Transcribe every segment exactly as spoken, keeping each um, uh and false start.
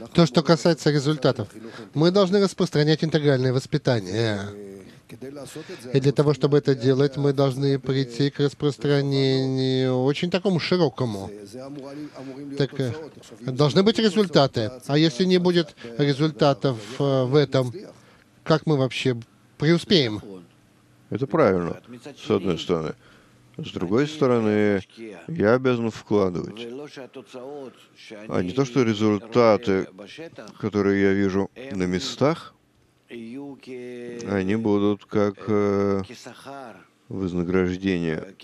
То, что касается результатов, мы должны распространять интегральное воспитание. И для того, чтобы это делать, мы должны прийти к распространению очень такому широкому. Так, э, должны быть результаты. А если не будет результатов э, в этом, как мы вообще преуспеем? Это правильно, с одной стороны. С другой стороны, я обязан вкладывать. А не то, что результаты, которые я вижу на местах, они будут как э, вознаграждение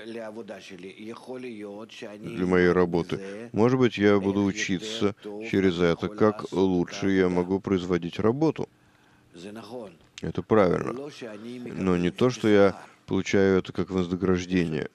для моей работы. Может быть, я буду учиться через это, как лучше я могу производить работу. Это правильно. Но не то, что я получаю это как вознаграждение.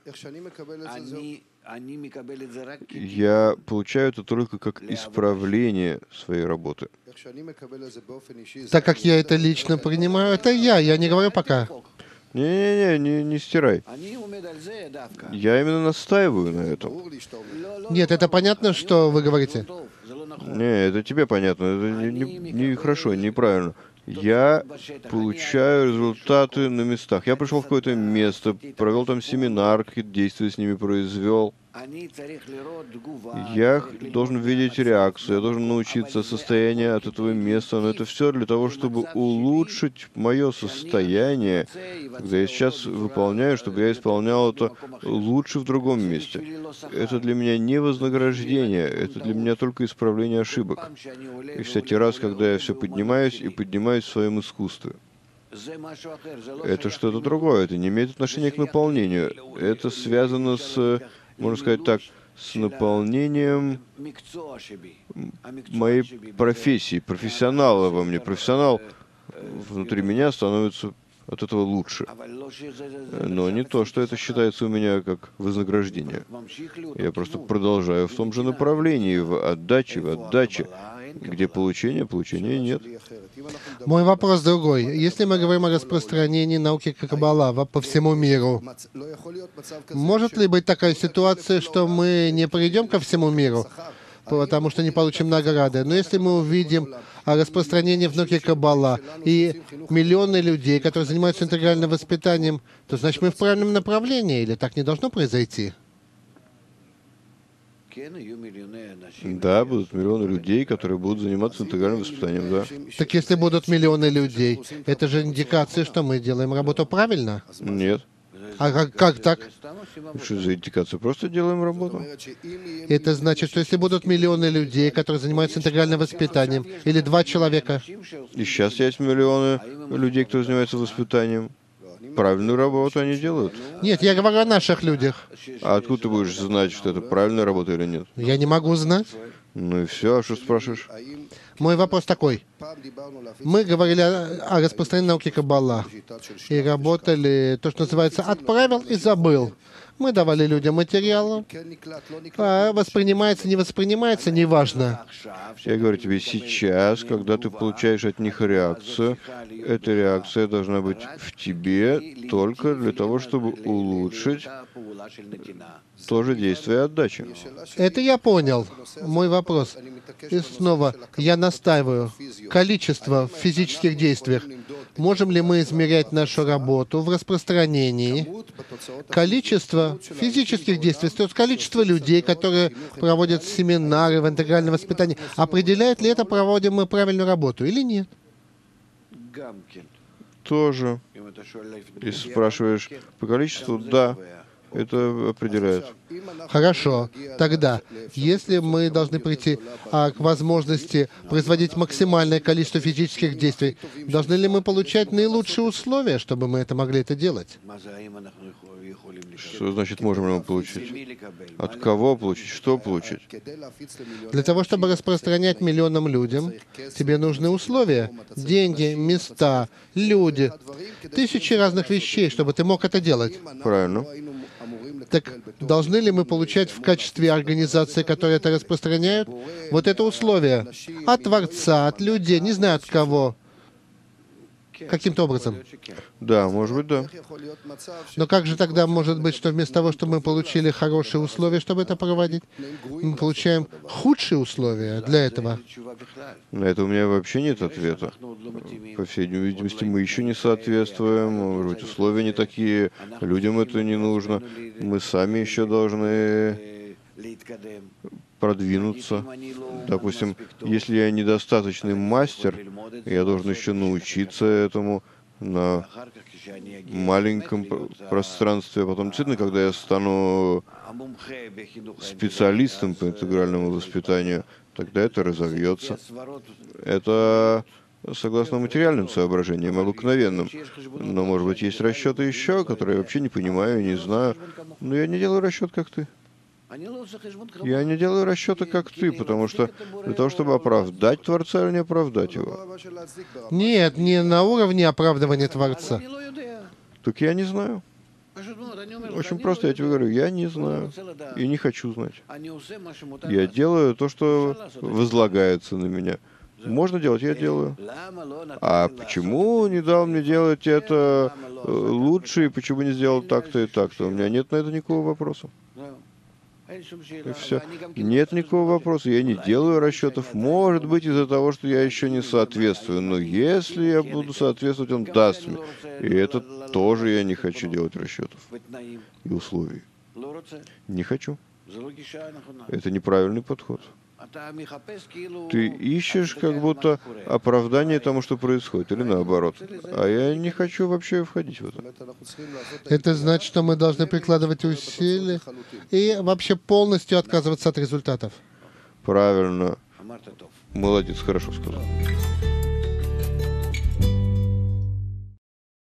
Я получаю это только как исправление своей работы. Так как я это лично принимаю, это я, я не говорю пока. Не-не-не, не, не стирай. Я именно настаиваю на этом. Нет, это понятно, что вы говорите? Не, это тебе понятно. Это не, не, не хорошо, неправильно. Я получаю результаты на местах. Я пришел в какое-то место, провел там семинар, какие-то действия с ними произвел. Я должен видеть реакцию, я должен научиться состоянию от этого места, но это все для того, чтобы улучшить мое состояние, когда я сейчас выполняю, чтобы я исполнял это лучше в другом месте. Это для меня не вознаграждение, это для меня только исправление ошибок. И всякий раз, когда я все поднимаюсь и поднимаюсь в своем искусстве. Это что-то другое, это не имеет отношения к наполнению. Это связано с, можно сказать так, с наполнением моей профессии, профессионала во мне. Профессионал внутри меня становится от этого лучше. Но не то, что это считается у меня как вознаграждение. Я просто продолжаю в том же направлении, в отдаче, в отдаче, где получения, получения нет. Мой вопрос другой. Если мы говорим о распространении науки Каббала по всему миру, может ли быть такая ситуация, что мы не придем ко всему миру, потому что не получим награды? Но если мы увидим распространение в науке Каббала и миллионы людей, которые занимаются интегральным воспитанием, то значит мы в правильном направлении, или так не должно произойти? Да, будут миллионы людей, которые будут заниматься интегральным воспитанием, да. Так если будут миллионы людей, это же индикация, что мы делаем работу правильно? Нет. А как, как так? Что за индикация? Просто делаем работу. Это значит, что если будут миллионы людей, которые занимаются интегральным воспитанием, или два человека, И сейчас есть миллионы людей, кто занимается воспитанием. Правильную работу они делают. нет, я говорю о наших людях. А откуда ты будешь знать, что это правильная работа или нет? Я не могу знать. Ну и все, а что спрашиваешь? Мой вопрос такой. Мы говорили о, о распространении науки Каббала и работали, то, что называется, отправил и забыл. Мы давали людям материал, а воспринимается, не воспринимается, неважно. Я говорю тебе, сейчас, когда ты получаешь от них реакцию, эта реакция должна быть в тебе только для того, чтобы улучшить то же действие отдачи. Это я понял. Мой вопрос. И снова, я настаиваю. Количество в физических действиях. Можем ли мы измерять нашу работу в распространении? Количество физических действий, то есть количество людей, которые проводят семинары в интегральном воспитании, определяет ли это, проводим мы правильную работу или нет? Тоже. Если спрашиваешь по количеству, да. Это определяет. Хорошо. Тогда, если мы должны прийти а, к возможности производить максимальное количество физических действий, должны ли мы получать наилучшие условия, чтобы мы это могли это делать? Что значит можем ли мы получить? От кого получить? Что получить? Для того, чтобы распространять миллионам людям, тебе нужны условия. Деньги, места, люди. Тысячи разных вещей, чтобы ты мог это делать. Правильно. Так должны ли мы получать в качестве организации, которые это распространяют, вот это условие? От Творца, от людей, не знаю от кого. Каким-то образом. Да, может быть, да. Но как же тогда может быть, что вместо того, чтобы мы получили хорошие условия, чтобы это проводить, мы получаем худшие условия для этого? На это у меня вообще нет ответа. По всей видимости, мы еще не соответствуем, может быть, условия не такие, людям это не нужно. Мы сами еще должны продвинуться. Допустим, если я недостаточный мастер, я должен еще научиться этому на маленьком пространстве. А потом, действительно, когда я стану специалистом по интегральному воспитанию, тогда это разовьется. Это согласно материальным соображениям, обыкновенным. Но, может быть, есть расчеты еще, которые я вообще не понимаю, не знаю. Но я не делаю расчет, как ты. Я не делаю расчеты, как ты, потому что для того, чтобы оправдать Творца или не оправдать его. Нет, не на уровне оправдывания Творца. Так я не знаю. Очень просто я тебе говорю, я не знаю и не хочу знать. Я делаю то, что возлагается на меня. Можно делать, я делаю. А почему не дал мне делать это лучше, и почему не сделал так-то и так-то? У меня нет на это никакого вопроса. И все. Нет никакого вопроса. Я не делаю расчетов. Может быть, из-за того, что я еще не соответствую. Но если я буду соответствовать, он даст мне. И это тоже я не хочу делать расчетов и условий. Не хочу. Это неправильный подход. Ты ищешь как будто оправдание тому, что происходит, или наоборот. А я не хочу вообще входить в это. Это значит, что мы должны прикладывать усилия и вообще полностью отказываться от результатов. Правильно. Молодец, хорошо сказал.